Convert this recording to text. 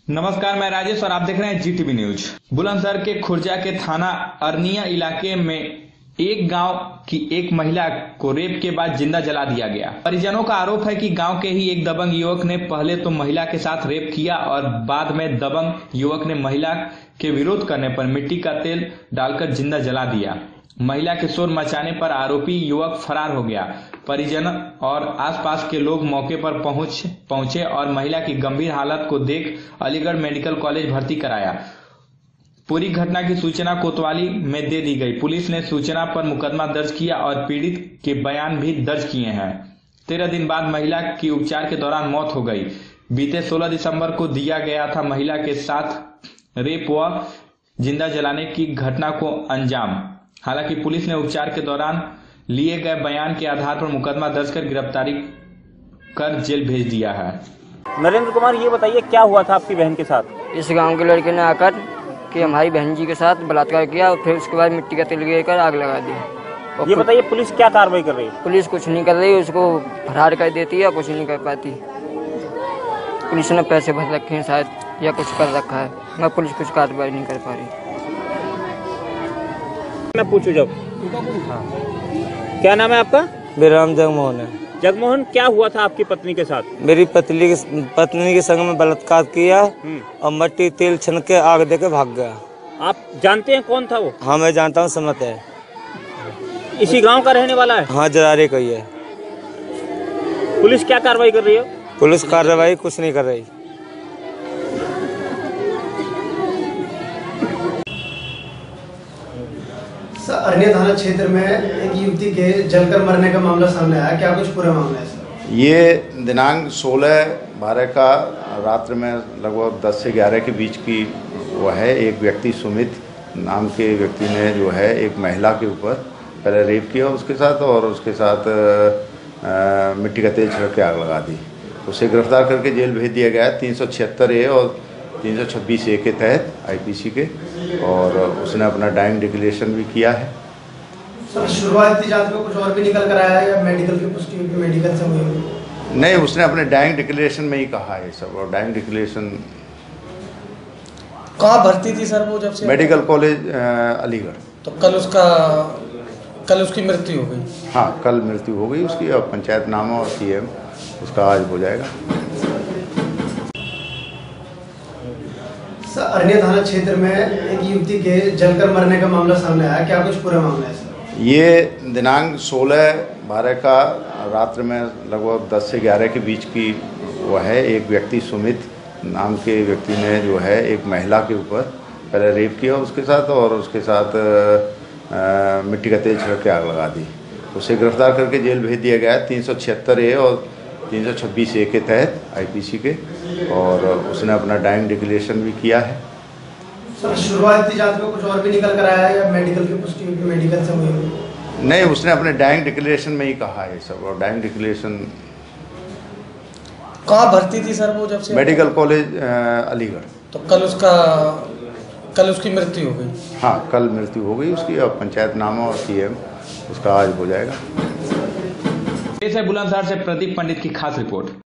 नमस्कार, मैं राजेश और आप देख रहे हैं जीटीवी न्यूज। बुलंदशहर के खुर्जा के थाना अरनिया इलाके में एक गांव की एक महिला को रेप के बाद जिंदा जला दिया गया। परिजनों का आरोप है कि गांव के ही एक दबंग युवक ने पहले तो महिला के साथ रेप किया और बाद में दबंग युवक ने महिला के विरोध करने पर मिट्टी का तेल डालकर जिंदा जला दिया। महिला के शोर मचाने पर आरोपी युवक फरार हो गया। परिजन और आसपास के लोग मौके पर पहुंचे और महिला की गंभीर हालत को देख अलीगढ़ मेडिकल कॉलेज भर्ती कराया। पूरी घटना की सूचना कोतवाली में दे दी गई। पुलिस ने सूचना पर मुकदमा दर्ज किया और पीड़ित के बयान भी दर्ज किए हैं। 13 दिन बाद महिला की उपचार के दौरान मौत हो गई। बीते 16 दिसंबर को दिया गया था महिला के साथ रेप व जिंदा जलाने की घटना को अंजाम। हालांकि पुलिस ने उपचार के दौरान लिए गए बयान के आधार पर मुकदमा दर्ज कर गिरफ्तारी कर जेल भेज दिया है। नरेंद्र कुमार, ये बताइए क्या हुआ था आपकी बहन के साथ? इस गांव के लड़के ने आकर कि हमारी बहन जी के साथ बलात्कार किया और फिर उसके बाद मिट्टी का तेल लेकर आग लगा दी। ये बताइए पुलिस क्या कार्रवाई कर रही है? पुलिस कुछ नहीं कर रही, उसको फरार कर देती है, कुछ नहीं कर पाती। पुलिस ने पैसे भर रखे हैं शायद या कुछ कर रखा है, मैं पुलिस कुछ कार्रवाई नहीं कर पा रही। मैं पूछूं जब क्या नाम है आपका? मेरा नाम जगमोहन है। जगमोहन, क्या हुआ था आपकी पत्नी के साथ? मेरी पत्नी के संग में बलात्कार किया और मट्टी तेल छन के आग दे के भाग गया। आप जानते हैं कौन था वो? हाँ, मैं जानता हूँ, समझ है। इसी गांव का रहने वाला है? हाँ, जरारे का ही है। पुलिस क्या कार्रवाई कर रही है? पुलिस कार्रवाई कुछ नहीं कर रही। अरनिया थाना क्षेत्र में एक युवती के जलकर मरने का मामला सामने आया, क्या कुछ पूरा मामला है सर? ये दिनांक 16/12 का रात्र में लगभग 10 से 11 के बीच की वो है। एक व्यक्ति सुमित नाम के व्यक्ति ने जो है एक महिला के ऊपर पहले रेप किया उसके साथ और उसके साथ मिट्टी का तेल छिड़क के आग लगा दी। उसे गिरफ्तार करके जेल भेज दिया गया 376A और 326A के तहत IPC के, और उसने अपना डाइंग डिक्लेरेशन भी किया है। सर, शुरुआती जांच में कुछ और भी निकल कर आया है या मेडिकल की पुष्टि मेडिकल से हुई? नहीं, उसने अपने डाइंग डिक्लेरेशन में ही कहा है सब। और डाइंग डिक्लेरेशन कहाँ भर्ती थी सर वो जब से? Medical college Aligarh. तो कल उसकी मृत्यु हो गई? हाँ, कल मृत्यु हो गई उसकी और पंचायतनामा और CM उसका आज हो जाएगा। सर, अरनिया थाना क्षेत्र में एक युवती के जलकर मरने का मामला सामने आया, क्या कुछ पूरा मामला है सर? ये दिनांक 16/12 का रात्र में लगभग 10 से 11 के बीच की वो है। एक व्यक्ति सुमित नाम के व्यक्ति ने जो है एक महिला के ऊपर पहले रेप किया उसके साथ और उसके साथ मिट्टी का तेल छिड़क के आग लगा दी। उसे गिरफ्तार करके जेल भेज दिया गया 376A और 326A के तहत IPC के, और उसने अपना डाइंग डिक्लेरेशन भी किया है। सर, शुरुआती जांच में कुछ और भी निकल कर आया है या मेडिकल की पुष्टि मेडिकल से हुई? नहीं, उसने अपने डाइंग डिक्लेरेशन में ही कहा है सब। और डाइंग डिक्लेरेशन कहाँ भर्ती थी सर वो जब से? Medical college Aligarh. तो कल उसकी मृत्यु हो गई? हाँ, कल मृत्यु हो गई उसकी और पंचायतनामा और CM उसका आज हो जाएगा। बुलंदशहर से प्रदीप पंडित की खास रिपोर्ट।